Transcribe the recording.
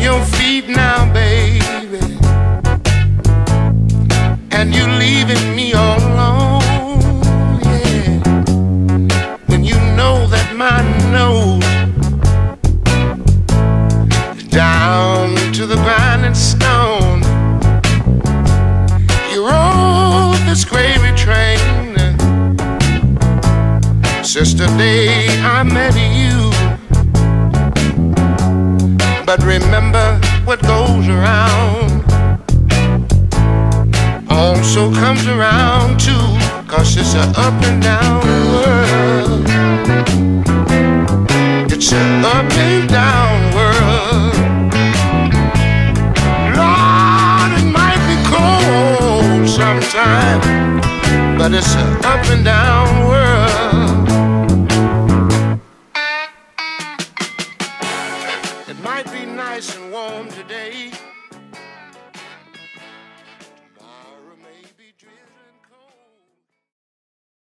your feet now, baby, and you leaving me all alone, yeah. When you know that my nose is down to the grinding stone, you rode this gravy train since the day I met you. But remember, what goes around also comes around too, 'cause it's an up and down world. It's an up and down world. Lord, it might be cold sometimes, but it's an up and down world. It might be nice and warm today,